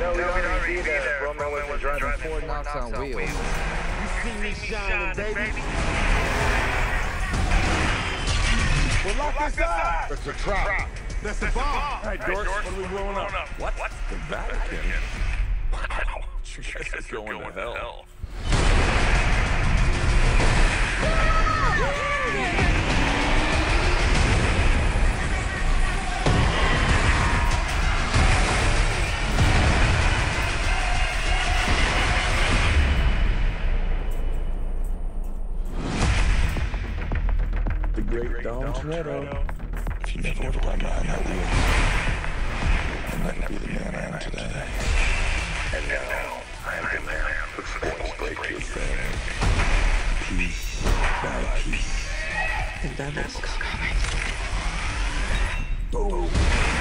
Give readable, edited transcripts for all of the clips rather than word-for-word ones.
No, we'd already be there. Roman was driving 4 knocks on wheels. You see me shining, baby. Well, lock this up. It's a trap. That's a bomb. Hey, Dorks, what are we blowing up? What? The Vatican? Wow, you guys are going to hell. The great Dom Toretto. If you never would have done that wheel, I might not be the man I am today. And now, I am the man who's going to break your family. Piece by piece. The devil's coming. Boom.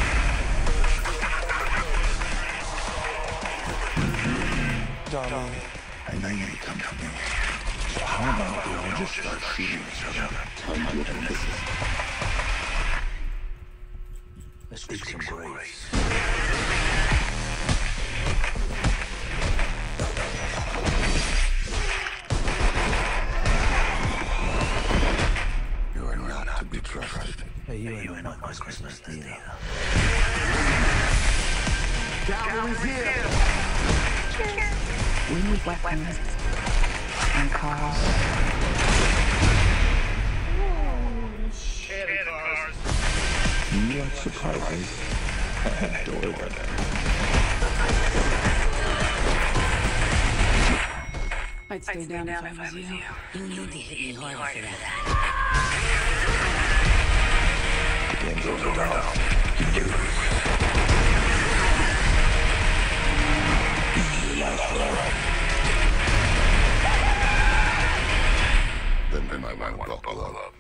Darling, I know you come to me. So how about we all just start shooting each other? Tell me what it is. Let's speak some grace. You are not to be trusted. Hey, you ain't my Christmas deal. Calvary's here. We need weapons and cars. You are surprising. I adore that. I'd stay down if I was you. You need to hit me harder for that. The game's over now. You lose. You last forever. Then I want to buckle up.